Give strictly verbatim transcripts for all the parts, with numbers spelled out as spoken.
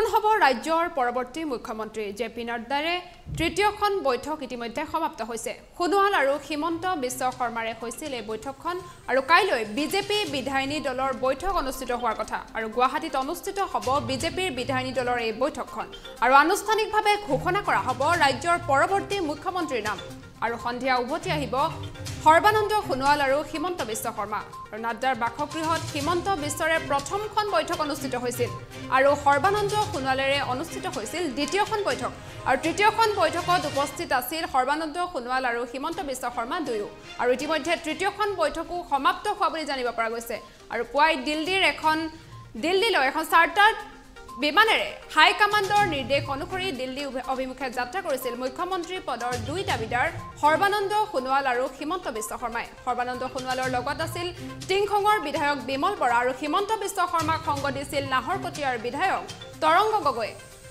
কোন হ'ব ৰাজ্যৰ পৰৱৰ্তী মুখ্যমন্ত্ৰী জে পি নাড্ডাৰে তৃতীয়খন বৈঠক ইতিমধ্যে সমাপ্ত হৈছে সোণোৱাল আৰু হিমন্ত বিশ্ব শৰ্মাৰে হৈছিল এই বৈঠকখন আৰু কাইলৈ বিজেপি বিধায়িনী দলৰ বৈঠক অনুষ্ঠিত হোৱাৰ কথা আৰু গুৱাহাটীত অনুষ্ঠিত হ'ব বিজেপিৰ বিধায়িনী দলৰ এই বৈঠকখন আৰু আনুষ্ঠানিকভাৱে ঘোষণা কৰা হ'ব ৰাজ্যৰ পৰৱৰ্তী মুখ্যমন্ত্ৰীৰ নাম আৰু সন্ধিয়া উভতি আহিব সৰ্বানন্দ সোণোৱাল আৰু হিমন্ত বিশ্ব শৰ্মা আৰু নাড্ডাৰ বাসগৃহত হিমন্ত বিশ্বৰে প্ৰথমখন বৈঠক অনুষ্ঠিত হৈছিল আৰু সৰ্বানন্দ সোণোৱালেৰে অনুষ্ঠিত হৈছিল দ্বিতীয়খন বৈঠক আৰু তৃতীয়খন বৈঠকত উপস্থিত আছিল সৰ্বানন্দ সোণোৱাল আৰু হিমন্ত বিশ্ব শৰ্মা দুয়ো আৰু ইতিমধ্যে তৃতীয়খন বৈঠকো সমাপ্ত হোৱা বুলি জানিব পৰা গৈছে আৰু পুৱাই দিল্লীৰ এখন দিল্লীলৈ এখন চাৰ্টাৰ্ড বিমানেৰে হাই কমাণ্ডৰ নিৰ্দেশ অনুসৰি দিল্লী অভিমুখে যাত্ৰা কৰিছিল মুখ্যমন্ত্ৰী পদৰ দুই দাবীদাৰ সৰ্বানন্দ সোণোৱাল আৰু হিমন্ত বিশ্ব শৰ্মাই সৰ্বানন্দ সোণোৱালৰ লগত আছিল টিংখঙৰ বিধায়ক বিমল বৰা আৰু হিমন্ত বিশ্ব শৰ্মাক সংগ দিছিল নাহৰকটীয়াৰ বিধায়ক তৰংগ গগৈ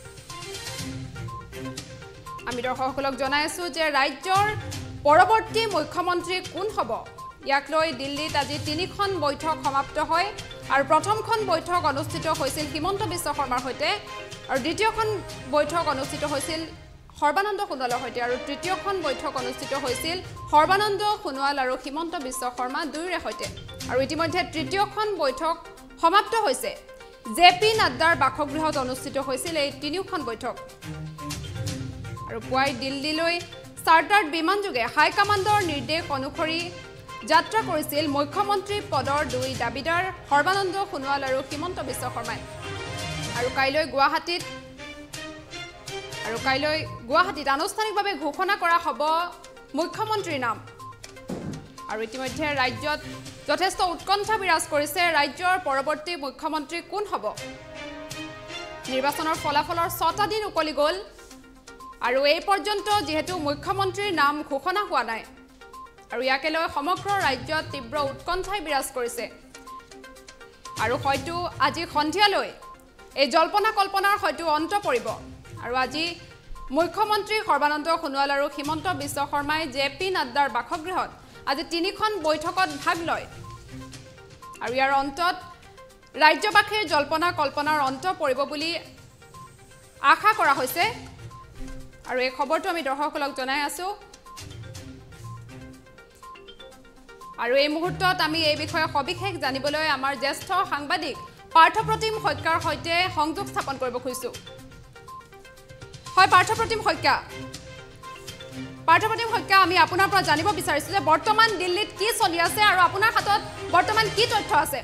আমি দৰ্শকসকলক জনাই আছো যে ৰাজ্যৰ পৰৱৰ্তী মুখ্যমন্ত্ৰী কোন হ'ব ইয়াক লৈ দিল্লীত আজি তিনিখন বৈঠক সমাপ্ত হয় আৰু প্ৰথমখন বৈঠক অনুষ্ঠিত হৈছিল হিমন্ত বিশ্ব শৰ্মাৰ সৈতে আৰু দ্বিতীয়খন বৈঠক অনুষ্ঠিত হৈছিল সৰ্বানন্দ সোণোৱালৰ সৈতে আৰু তৃতীয়খন বৈঠক অনুষ্ঠিত হৈছিল সৰ্বানন্দ সোণোৱাল আৰু হিমন্ত বিশ্ব শৰ্মা দুয়োৰে সৈতে আৰু ইতিমধ্যে তৃতীয়খন বৈঠক সমাপ্ত হৈছে জে পি নাড্ডাৰ বাসগৃহত অনুষ্ঠিত হৈছিল এই তিনিওখন বৈঠক আৰু পুৱাই দিল্লীলৈ চাৰ্টাৰ্ড বিমানযোগে হাই কমাণ্ডৰ নিৰ্দেশ অনুসৰি যাত্ৰা কৰিছিল মুখ্যমন্ত্ৰী পদৰ দুই দাবীদাৰ সৰ্বানন্দ সোণোৱাল আৰু হিমন্ত বিশ্ব শৰ্মাই আৰু কাইলৈ গুৱাহাটীত আৰু কাইলৈ গুৱাহাটীত আনুষ্ঠানিকভাৱে ঘোষণা কৰা হ'ব মুখ্যমন্ত্ৰীৰ নাম আৰু ইতিমধ্যে ৰাজ্যত যথেষ্ট উৎকণ্ঠা বিৰাজ কৰিছে ৰাজ্যৰ পৰৱৰ্তী মুখ্যমন্ত্ৰী কোন হ'ব নিৰ্বাচনৰ ফলাফলৰ ছটা দিন উকলি গ'ল আৰু এই পৰ্যন্ত যিহেতু মুখ্যমন্ত্ৰীৰ নাম ঘোষণা হোৱা নাই আৰু ইয়াকে লৈ সমগ্ৰ ৰাজ্যত তীব্ৰ উৎকণ্ঠাই বিৰাজ কৰিছে আৰু হয়তো আজি সন্ধিয়ালৈ এই জল্পনা কল্পনাৰ হয়তো অন্ত পৰিব আৰু আজি মুখ্যমন্ত্ৰী সৰ্বানন্দ সোণোৱাল আৰু হিমন্ত বিশ্ব শৰ্মাই জে পি নাড্ডাৰ বাসগৃহত আজি তিনিখন বৈঠকত ভাগ লয় আৰু ইয়াৰ অন্তত ৰাজ্যবাসীৰ জল্পনা কল্পনাৰ অন্ত পৰিব বুলি আশা কৰা হৈছে আৰু এই খবৰটো আমি দৰ্শকসকলক জনাই আছো আৰু এই মুহূৰ্তত আমি এই বিষয়ে সবিশেষ জানিবলৈ আমাৰ জ্যেষ্ঠ সাংবাদিক পাৰ্থপ্ৰতিম শইকীয়াৰ সৈতে সংযোগ স্থাপন কৰিব খুজিছো হয় পাৰ্থপ্ৰতিম শইকীয়া পাৰ্থপ্ৰতিম শইকীয়া আমি আপোনাৰ পৰা জানিব বিচাৰিছো যে বৰ্তমান দিল্লীত কি চলি আছে আৰু আপোনাৰ হাতত বৰ্তমান কি তথ্য আছে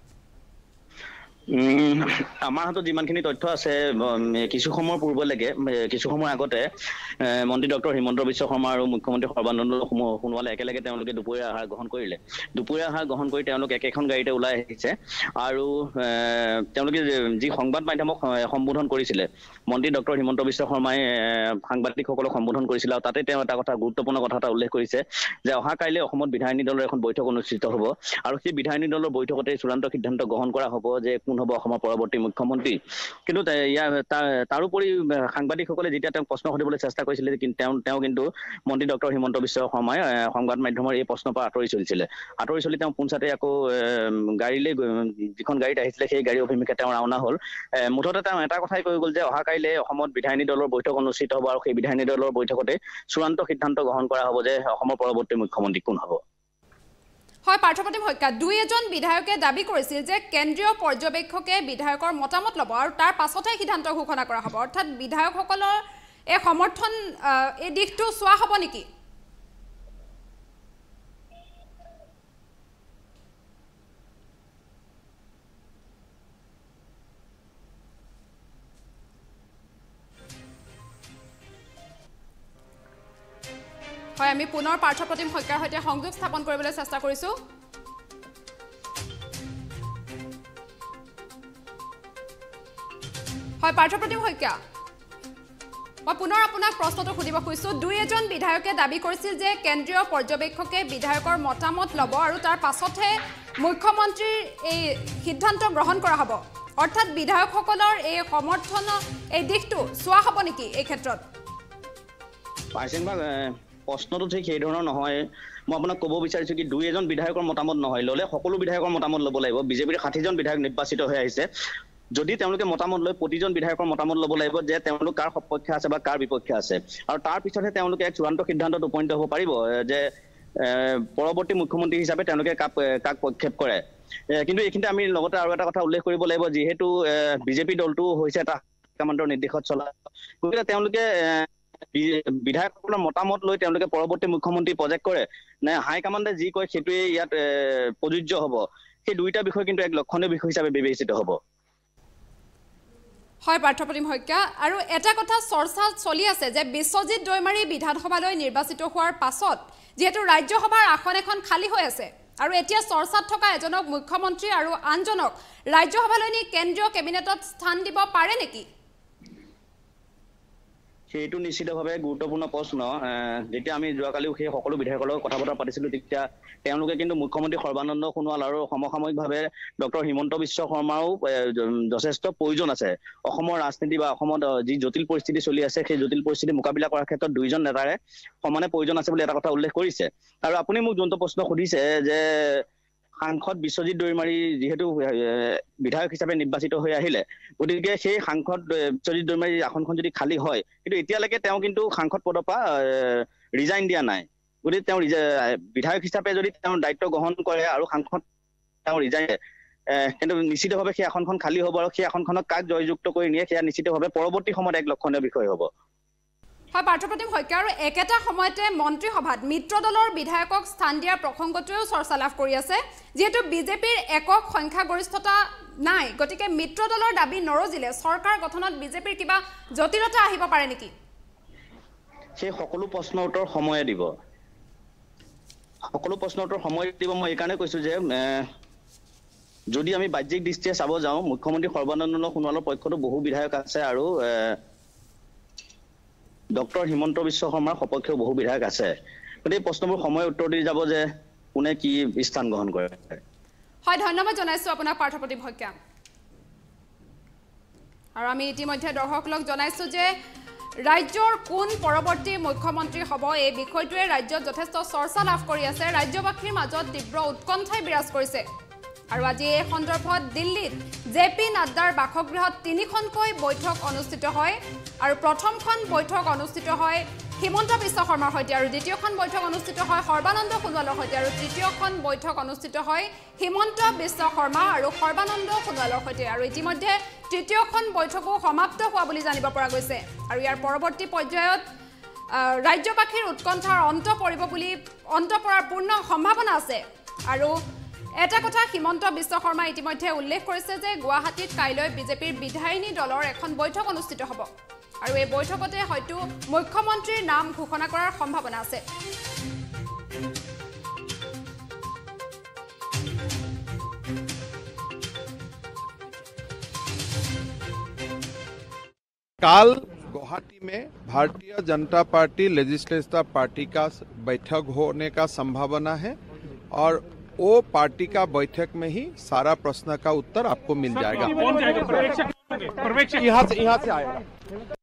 আমাৰ হাতত যিমানখিনি তথ্য আছে কিছু সময়ৰ পূৰ্বলৈকে কিছু সময়ৰ আগতে মন্ত্ৰী ডক্টৰ হিমন্ত বিশ্ব শৰ্মা আৰু মুখ্যমন্ত্ৰী সৰ্বানন্দ সোণোৱালে একেলগে তেওঁলোকে দুপৰীয়া আহাৰ গ্ৰহণ কৰিলে দুপৰীয়া আহাৰ গ্ৰহণ কৰি তেওঁলোক একেখন গাড়ীতে ওলাই আহিছে আৰু তেওঁলোকে যি সংবাদ মাধ্যমক সম্বোধন কৰিছিলে মন্ত্ৰী ডক্টৰ হিমন্ত বিশ্ব শৰ্মাই সাংবাদিকসকলক সম্বোধন কৰিছিল আৰু তাতে তেওঁ এটা কথা গুৰুত্বপূৰ্ণ কথা এটা উল্লেখ কৰিছে যে অহা কাইলৈ অসমত বিধায়িনী দলৰ এখন বৈঠক অনুষ্ঠিত হ'ব আৰু সেই বিধায়িনী দলৰ বৈঠকতে চূড়ান্ত সিদ্ধান্ত গ্ৰহণ কৰা হ'ব যে কোন হ'ব অসমৰ পৰৱৰ্তী মুখ্যমন্ত্ৰী কিন্তু ইয়াৰ তাৰোপৰি সাংবাদিকসকলে যেতিয়া তেওঁক প্ৰশ্ন সুধিবলৈ চেষ্টা কৰিছিলে কিন্তু তেওঁ তেওঁ কিন্তু মন্ত্ৰী ডক্টৰ হিমন্ত বিশ্ব শৰ্মাই সংবাদ মাধ্যমৰ এই প্ৰশ্নৰ পৰা আঁতৰি চলিছিলে আঁতৰি চলি তেওঁ পোনচাতে আকৌ গাড়ীলৈ যিখন গাড়ীত আহিছিলে সেই গাড়ী অভিমুখে তেওঁ ৰাওনা হ'ল মুঠতে তেওঁ এটা কথাই কৈ গ'ল যে অহা কাইলৈ অসমত বিধায়িনী দলৰ বৈঠক অনুষ্ঠিত হ'ব আৰু সেই বিধায়িনী দলৰ বৈঠকতে চূড়ান্ত সিদ্ধান্ত গ্ৰহণ কৰা হ'ব যে অসমৰ পৰৱৰ্তী মুখ্যমন্ত্ৰী কোন হ'ব হয় পাৰ্থপ্ৰতিম শইকীয়া দুই এজন বিধায়কে দাবী কৰিছিল যে কেন্দ্ৰীয় পৰ্যবেক্ষকে বিধায়কৰ মতামত ল'ব আৰু তাৰ পাছতহে সিদ্ধান্ত ঘোষণা কৰা হ'ব অৰ্থাৎ বিধায়কসকলৰ এই সমৰ্থন এই দিশটো চোৱা হ'ব নেকি হয় আমি পুনৰ পাৰ্থপ্ৰতিম শইকীয়াৰ সৈতে সংযোগ স্থাপন কৰিবলৈ চেষ্টা কৰিছো হয় পাৰ্থপ্ৰতিম শইকীয়া মই পুনৰ আপোনাক প্ৰশ্নটো সুধিব খুজিছো দুই এজন বিধায়কে দাবী কৰিছিল যে কেন্দ্ৰীয় পৰ্যবেক্ষকে বিধায়কৰ মতামত ল'ব আৰু তাৰ পাছতহে মুখ্যমন্ত্ৰীৰ এই সিদ্ধান্ত গ্ৰহণ কৰা হ'ব অৰ্থাৎ বিধায়কসকলৰ এই সমৰ্থন এই দিশটো চোৱা হ'ব নেকি এই ক্ষেত্ৰত প্ৰশ্নটো ঠিক সেই ধৰণৰ নহয় মই আপোনাক ক'ব বিচাৰিছো কি দুই এজন বিধায়কৰ মতামত নহয় ল'লে সকলো বিধায়কৰ মতামত ল'ব লাগিব বিজেপিৰ ষাঠি জন বিধায়ক নিৰ্বাচিত হৈ আহিছে যদি তেওঁলোকে মতামত লৈ প্ৰতিজন বিধায়কৰ মতামত ল'ব লাগিব যে তেওঁলোক কাৰ সপক্ষে আছে বা কাৰ বিপক্ষে আছে আৰু তাৰ পিছতহে তেওঁলোকে এক চূড়ান্ত সিদ্ধান্তত উপনীত হ'ব পাৰিব যে পৰৱৰ্তী মুখ্যমন্ত্ৰী হিচাপে তেওঁলোকে কাক কাক প্ৰক্ষেপ কৰে কিন্তু এইখিনিতে আমি লগতে আৰু এটা কথা উল্লেখ কৰিব লাগিব যিহেতু বিজেপি দলটো হৈছে এটা হাইকমাণ্ডৰ নিৰ্দেশত চলা গতিকে তেওঁলোকে বিধায়কসকলৰ মতামত লৈ তেওঁলোকে পৰৱৰ্তী মুখ্যমন্ত্ৰী প্ৰজেক্ট কৰে নে হাইকমাণ্ডে যি কয় সেইটোৱে ইয়াত প্ৰযোজ্য হ'ব সেই দুইটা বিষয় কিন্তু এক লক্ষণীয় বিষয় হিচাপে বিবেচিত হ'ব হয় পাৰ্থপ্ৰতিম শইকীয়া আৰু এটা কথা চৰ্চা চলি আছে যে বিশ্বজিৎ দৈমাৰী বিধানসভালৈ নিৰ্বাচিত হোৱাৰ পাছত যেহেতু ৰাজ্যসভাৰ আসন এখন খালী হৈ আছে আৰু এতিয়া চৰ্চাত থকা এজনক মুখ্যমন্ত্ৰী আৰু আনজনক ৰাজ্যসভালৈ নি কেন্দ্ৰীয় কেবিনেটত স্থান দিব পাৰে নেকি সেইটো নিশ্চিতভাৱে গুৰুত্বপূৰ্ণ প্ৰশ্ন যেতিয়া আমি যোৱাকালিও সেই সকলো বিধায়কৰ লগত কথা বতৰা পাতিছিলোঁ তেতিয়া তেওঁলোকে কিন্তু মুখ্যমন্ত্ৰী সৰ্বানন্দ সোণোৱাল আৰু সমসাময়িকভাৱে ডক্টৰ হিমন্ত বিশ্ব শৰ্মাও যথেষ্ট প্ৰয়োজন আছে অসমৰ ৰাজনীতি বা অসমত যি জটিল পৰিস্থিতি চলি আছে সেই জটিল পৰিস্থিতি মোকাবিলা কৰাৰ ক্ষেত্ৰত দুইজন নেতাৰে সমানে প্ৰয়োজন আছে বুলি এটা কথা উল্লেখ কৰিছে আৰু আপুনি মোক যোনটো প্ৰশ্ন সুধিছে যে সাংসদ বিশ্বজিৎ দৈমাৰী যিহেতু বিধায়ক হিচাপে নিৰ্বাচিত হৈ আহিলে গতিকে সেই সাংসদ বিশ্বজিৎ দৈমাৰী আসনখন যদি খালী হয় কিন্তু এতিয়ালৈকে তেওঁ কিন্তু সাংসদ পদৰ পৰা ৰিজাইন দিয়া নাই গতিকে তেওঁ বিধায়ক হিচাপে যদি তেওঁ দায়িত্ব গ্ৰহণ কৰে আৰু সাংসদ তেওঁ ৰিজাইন কিন্তু নিশ্চিতভাৱে সেই আসনখন খালী হ'ব আৰু সেই আসনখনক কাক জয়যুক্ত কৰি নিয়ে সেয়া নিশ্চিতভাৱে পৰৱৰ্তী সময়ত এক লক্ষণীয় বিষয় হ'ব হয় পাৰ্থপ্ৰতিম শইকীয়া আৰু একেটা সময়তে মন্ত্ৰীসভাত মিত্ৰ দলৰ বিধায়কক স্থান দিয়াৰ প্ৰসংগটোৱেও চৰ্চা লাভ কৰি আছে যেহেতু বিজেপিৰ একক সংখ্যাগৰিষ্ঠতা নাই গতিকে মিত্ৰ দলৰ দাবী নৰজিলে চৰকাৰ গঠনত বিজেপিৰ কিবা জটিলতা আহিব পাৰে নেকি সেই সকলো প্ৰশ্নৰ উত্তৰ সময়ে দিব সকলো প্ৰশ্নৰ উত্তৰ সময় দিব মই এইকাৰণে কৈছো যে যদি আমি বাহ্যিক দৃষ্টিৰে চাব যাওঁ মুখ্যমন্ত্ৰী সৰ্বানন্দ সোণোৱালৰ পক্ষতো বহু বিধায়ক আছে আৰু ডক্টৰ হিমন্ত বিশ্ব শৰ্মাৰ সপক্ষেও বহু বিধায়ক আছে গতিকে এই প্ৰশ্নবোৰ সময় উত্তৰ দি যাব যে কোনে কি স্থান গ্ৰহণ কৰে হয় ধন্যবাদ জনাইছো আপোনাক পাৰ্থপ্ৰতিম শইকীয়া আৰু আমি ইতিমধ্যে দৰ্শকক জনাইছো যে ৰাজ্যৰ কোন পৰৱৰ্তী মুখ্যমন্ত্ৰী হ'ব এই বিষয়টোৱে ৰাজ্যত যথেষ্ট চৰ্চা লাভ কৰি আছে ৰাজ্যবাসীৰ মাজত তীব্ৰ উৎকণ্ঠাই বিৰাজ কৰিছে আৰু আজি এই সন্দৰ্ভত দিল্লীত জে পি নাড্ডাৰ বাসগৃহত তিনিখনকৈ বৈঠক অনুষ্ঠিত হয় আৰু প্ৰথমখন বৈঠক অনুষ্ঠিত হয় হিমন্ত বিশ্ব শৰ্মাৰ সৈতে আৰু দ্বিতীয়খন বৈঠক অনুষ্ঠিত হয় সৰ্বানন্দ সোণোৱালৰ সৈতে আৰু তৃতীয়খন বৈঠক অনুষ্ঠিত হয় হিমন্ত বিশ্ব শৰ্মা আৰু সৰ্বানন্দ সোণোৱালৰ সৈতে আৰু ইতিমধ্যে তৃতীয়খন বৈঠকো সমাপ্ত হোৱা বুলি জানিব পৰা গৈছে আৰু ইয়াৰ পৰৱৰ্তী পৰ্যায়ত ৰাজ্যবাসীৰ উৎকণ্ঠাৰ অন্ত পৰিব বুলি অন্ত পৰাৰ পূৰ্ণ সম্ভাৱনা আছে আৰু এটা কথা হিমন্ত বিশ্ব শৰ্মা ইতিমধ্যে উল্লেখ কৰিছে যে গুৱাহাটীত কাইলৈ বিজেপিৰ বিধায়িনী দলৰ এখন বৈঠক অনুষ্ঠিত হ'ব আৰু এই বৈঠকতে হয়তো মুখ্যমন্ত্ৰীৰ নাম ঘোষণা কৰাৰ সম্ভাৱনা আছে काल गुवाहाटी में Bharatiya Janata party legislative party का बैठक होने का संभावना है और वो पार्टी का बैठक में ही सारा प्रश्न का उत्तर आपको मिल जाएगा यहाँ से यहाँ से आएगा